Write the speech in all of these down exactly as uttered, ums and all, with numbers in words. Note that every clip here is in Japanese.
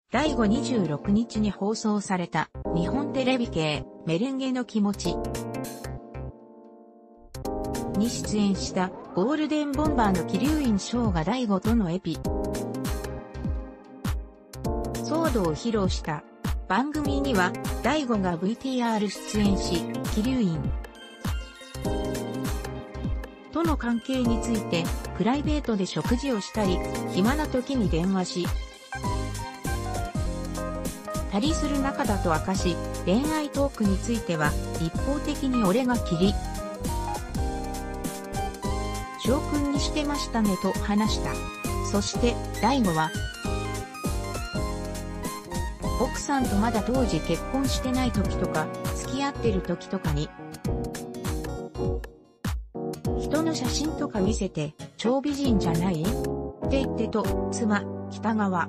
だいごにじゅうろくにちに放送された日本テレビ系メレンゲの気持ちに出演したゴールデンボンバーの鬼龍院翔が大悟とのエピソードを披露した番組には大悟が ブイティーアール 出演し、鬼龍院との関係についてプライベートで食事をしたり暇な時に電話したりする仲だと明かし、恋愛トークについては一方的に俺がキリ翔くんにしてましたねと話した。そして大悟は奥さんとまだ当時結婚してない時とか付き合ってる時とかに人の写真とか見せて超美人じゃないって言ってと妻北川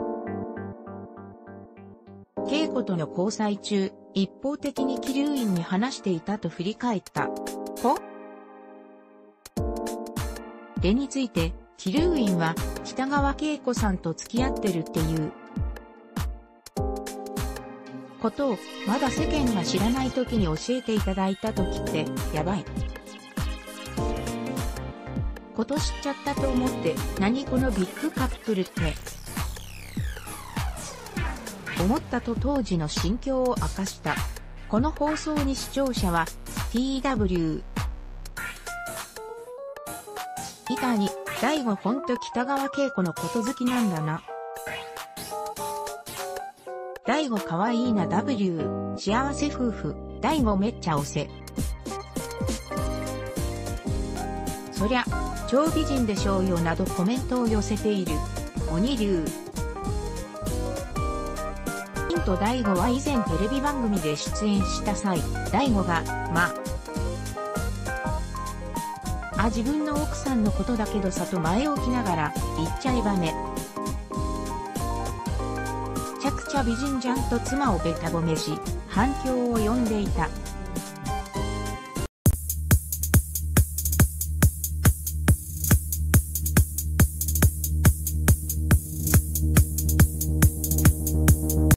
景子との交際中一方的に鬼龍院に話していたと振り返った。これについて鬼龍院は北川景子さんと付き合ってるっていうことをまだ世間が知らない時に教えていただいた時ってやばいこと知っちゃったと思って何このビッグカップルって思ったと当時の心境を明かした。この放送に視聴者は ティーダブリュー 板に大悟ほんと北川景子のこと好きなんだな。大悟かわいいな ダブリュー 幸せ夫婦大悟めっちゃ推せ。そりゃ超美人でしょうよなどコメントを寄せている鬼龍。ヒント大悟は以前テレビ番組で出演した際、大悟が、まあ、自分の奥さんのことだけどさと前置きながら言っちゃえばね。めちゃくちゃ美人じゃんと妻をベタ褒めし、反響を呼んでいた。